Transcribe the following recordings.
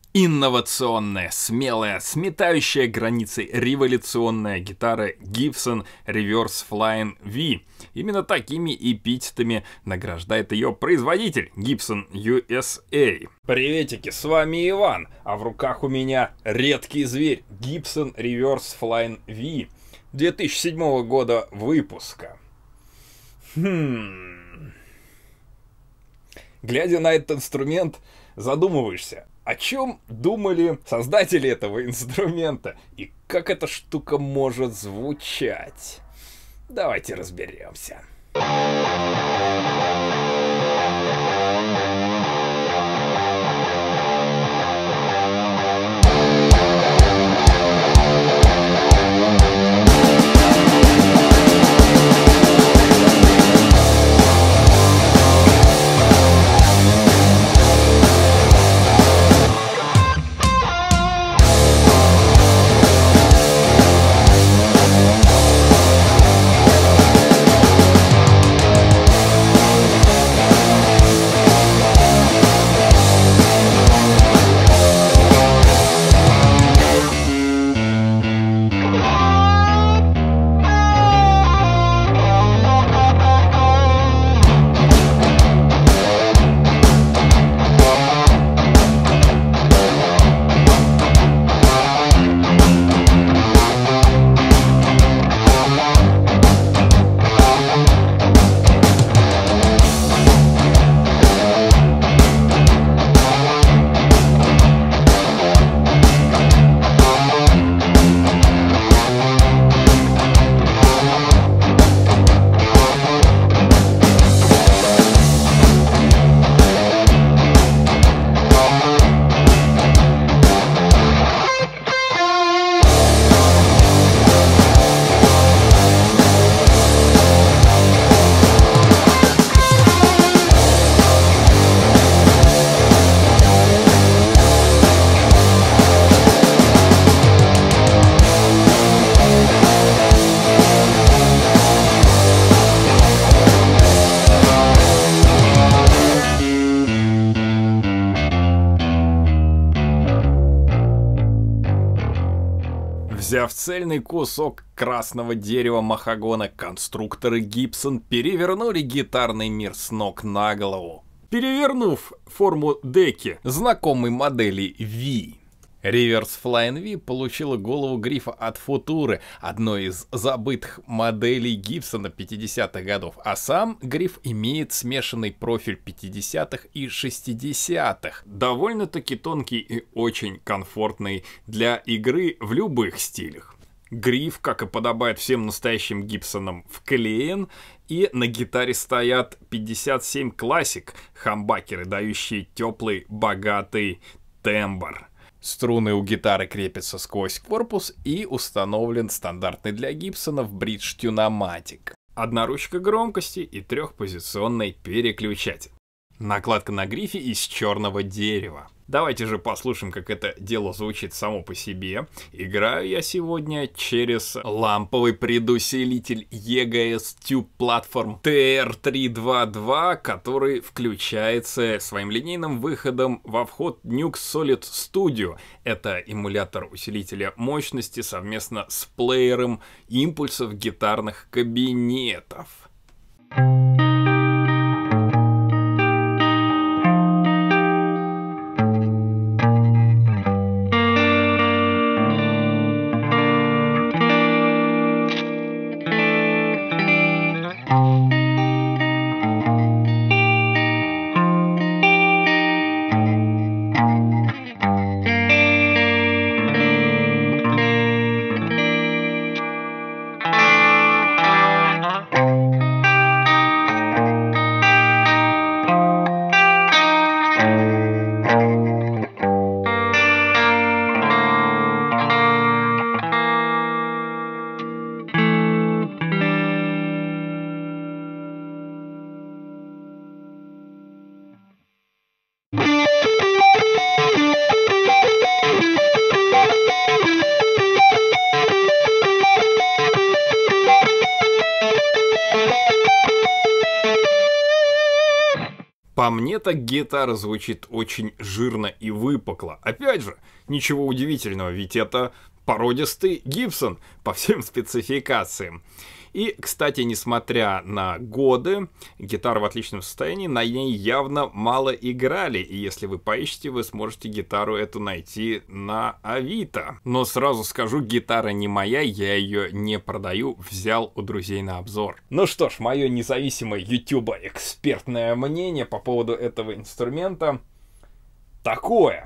Инновационная, смелая, сметающая границы революционная гитара Gibson Reverse Flying V. Именно такими эпитетами награждает ее производитель Gibson USA. Приветики, с вами Иван, а в руках у меня редкий зверь Gibson Reverse Flying V 2007 года выпуска. Глядя на этот инструмент, задумываешься, о чем думали создатели этого инструмента и как эта штука может звучать. Давайте разберемся. Взяв цельный кусок красного дерева махагона, конструкторы Gibson перевернули гитарный мир с ног на голову, перевернув форму деки знакомой модели V. Reverse Flying V получила голову грифа от Futura, одной из забытых моделей Гибсона 50-х годов, а сам гриф имеет смешанный профиль 50-х и 60-х, довольно-таки тонкий и очень комфортный для игры в любых стилях. Гриф, как и подобает всем настоящим Гибсонам, вклеен, и на гитаре стоят 57 Classic хамбакеры, дающие теплый, богатый тембр. Струны у гитары крепятся сквозь корпус и установлен стандартный для Гибсонов бридж Tune-o-matic. Одна ручка громкости и трехпозиционный переключатель. Накладка на грифе из черного дерева. Давайте же послушаем, как это дело звучит само по себе. Играю я сегодня через ламповый предусилитель EGS Tube Platform TR322, который включается своим линейным выходом во вход Nux Solid Studio. Это эмулятор усилителя мощности совместно с плеером импульсов гитарных кабинетов. По мне так гитара звучит очень жирно и выпукло. Опять же, ничего удивительного, ведь это породистый Гибсон по всем спецификациям. И, кстати, несмотря на годы, гитара в отличном состоянии, на ней явно мало играли. И если вы поищете, вы сможете гитару эту найти на Авито. Но сразу скажу, гитара не моя, я ее не продаю, взял у друзей на обзор. Ну что ж, мое независимое YouTube экспертное мнение по поводу этого инструмента такое.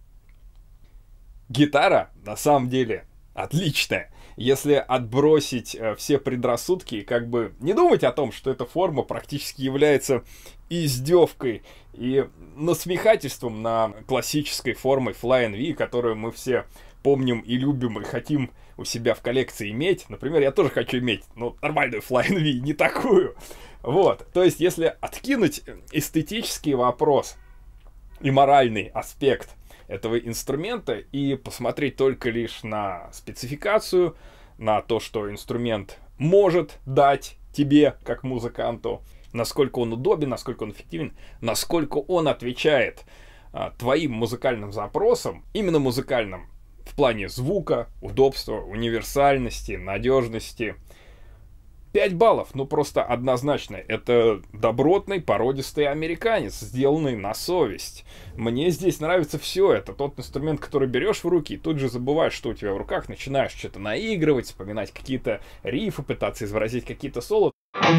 Гитара на самом деле отличная. Если отбросить все предрассудки, как бы не думать о том, что эта форма практически является издевкой и насмехательством на классической формой Flying V, которую мы все помним и любим и хотим у себя в коллекции иметь. Например, я тоже хочу иметь, ну, нормальную Flying V, не такую. Вот, то есть, если откинуть эстетический вопрос и моральный аспект этого инструмента и посмотреть только лишь на спецификацию, на то, что инструмент может дать тебе, как музыканту, насколько он удобен, насколько он эффективен, насколько он отвечает твоим музыкальным запросам, именно музыкальным, в плане звука, удобства, универсальности, надежности. 5 баллов, ну просто однозначно. Это добротный, породистый американец, сделанный на совесть. Мне здесь нравится все. Это тот инструмент, который берешь в руки, и тут же забываешь, что у тебя в руках, начинаешь что-то наигрывать, вспоминать какие-то рифы, пытаться изобразить какие-то соло.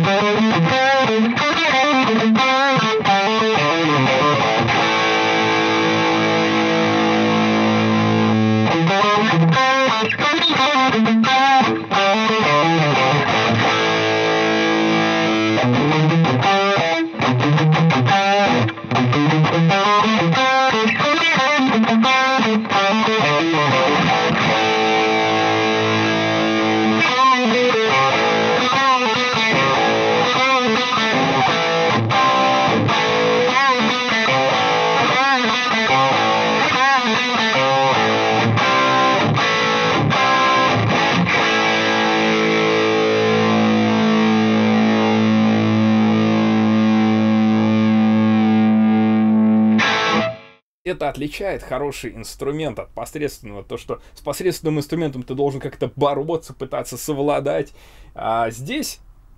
Это отличает хороший инструмент от посредственного. То, что с посредственным инструментом ты должен как-то бороться, пытаться совладать. А здесь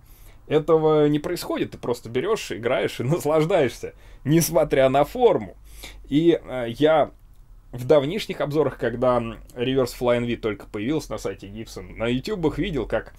этого не происходит. Ты просто берешь, играешь и наслаждаешься, несмотря на форму. И я в давнишних обзорах, когда Reverse Flying V только появился на сайте Gibson, на YouTube видел, как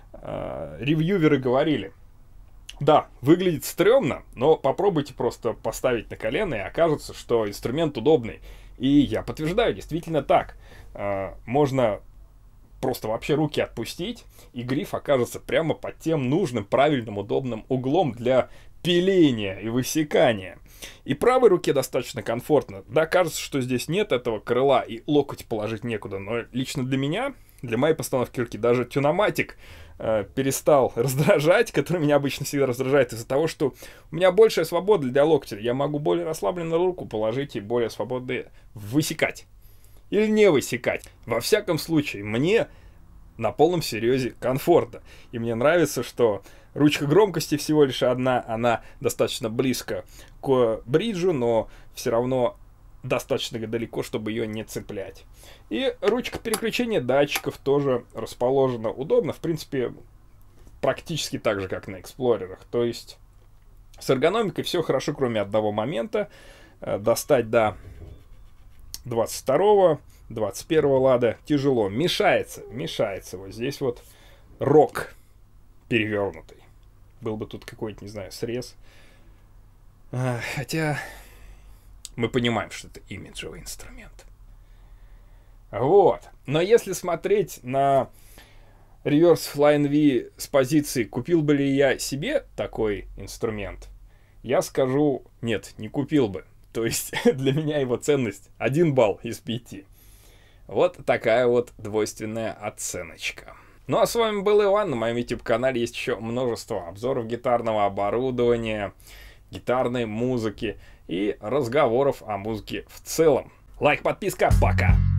ревьюверы говорили: да, выглядит стрёмно, но попробуйте просто поставить на колено, и окажется, что инструмент удобный. И я подтверждаю, действительно так. Можно просто вообще руки отпустить, и гриф окажется прямо под тем нужным, правильным, удобным углом для пиления и высекания. И правой руке достаточно комфортно. Да, кажется, что здесь нет этого крыла, и локоть положить некуда, но лично для меня, для моей постановки руки, даже тюноматик перестал раздражать, который меня обычно всегда раздражает из-за того, что у меня большая свобода для локтя. Я могу более расслабленно руку положить и более свободно высекать. Или не высекать. Во всяком случае, мне на полном серьезе комфортно. И мне нравится, что ручка громкости всего лишь одна, она достаточно близко к бриджу, но все равно достаточно далеко, чтобы ее не цеплять. И ручка переключения датчиков тоже расположена удобно. В принципе, практически так же, как на эксплорерах. То есть с эргономикой все хорошо, кроме одного момента. Достать до 22-го, 21-го лада тяжело. Мешается вот здесь вот рог перевернутый. Был бы тут какой-то, не знаю, срез. Хотя мы понимаем, что это имиджевый инструмент. Вот. Но если смотреть на Reverse Flying V с позиции, купил бы ли я себе такой инструмент, я скажу, нет, не купил бы. То есть для меня его ценность 1 балл из 5. Вот такая вот двойственная оценочка. Ну а с вами был Иван. На моем YouTube-канале есть еще множество обзоров гитарного оборудования, гитарной музыки и разговоров о музыке в целом. Лайк, подписка, пока!